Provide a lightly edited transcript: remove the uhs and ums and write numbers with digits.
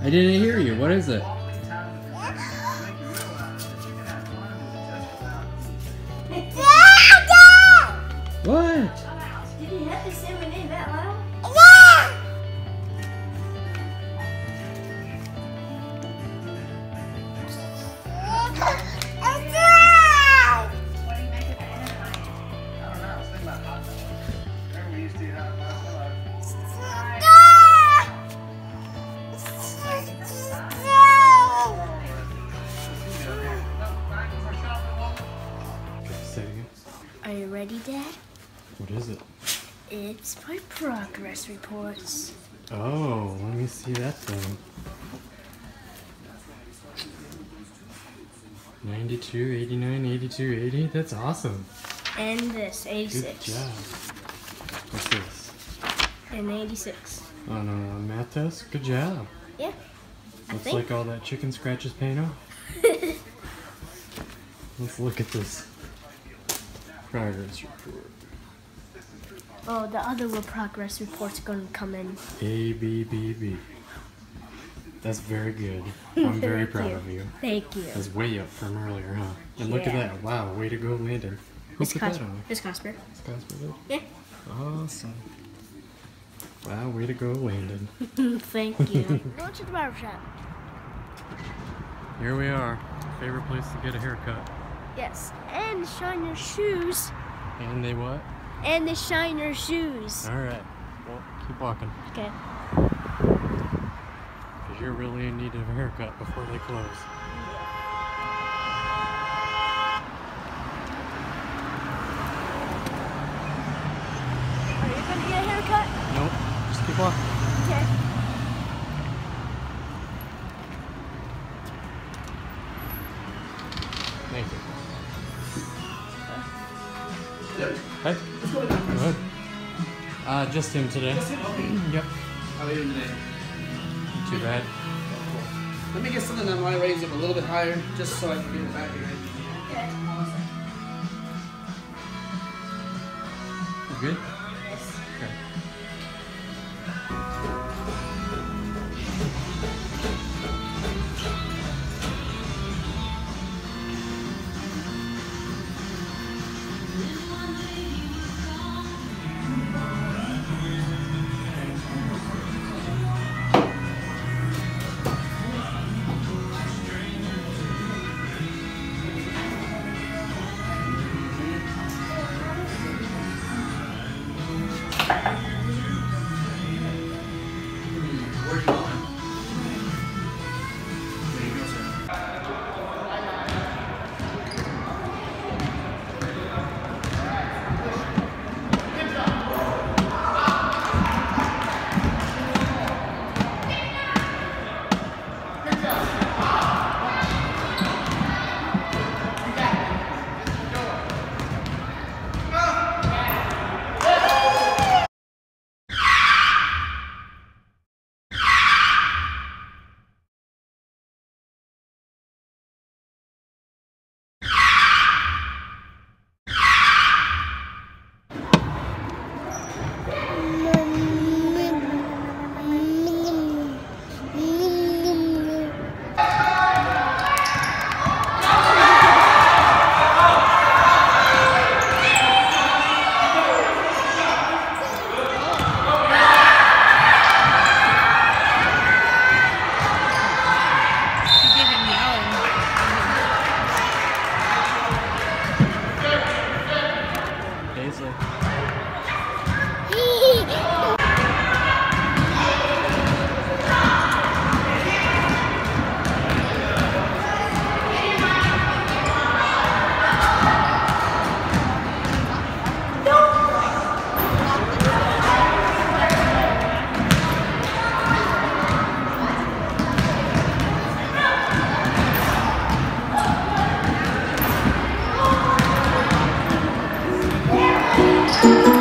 I didn't hear you. What is it? What? Did you have to say my name that loud? Are you ready, Dad? What is it? It's my progress reports. Oh, let me see that thing. 92, 89, 82, 80. That's awesome. And this, 86. Good job. What's this? And 86. On a math test? Good job. Yeah. Looks like all that chicken scratch is paying off. Let's look at this progress report. Oh, the other progress report's gonna come in. A, B, B, B. That's very good. I'm very proud of you. Thank you. That's way up from earlier, huh? And look at that. Wow, way to go, Landon. Who It's put that Casper. on? It's Casper. It's Casper did? Yeah. Awesome. Wow, way to go, Landon. Thank you. Go to the barbershop. Here we are. Favorite place to get a haircut. Yes. And shine your shoes. And they what? And they shine your shoes. Alright. Well, keep walking. Okay. Because you're really in need of a haircut before they close. Are you gonna get a haircut? Nope. Just keep walking. Okay. Thank you. Hey. What's going on? Go ahead. Just him today. Just him? Okay. Yep. How are you doing today? Not too bad. Let me get something that might raise up a little bit higher, just so I can get it back again. Okay. You good? Yes. Okay. Where are you going? There you go, sir. Paisley. Okay.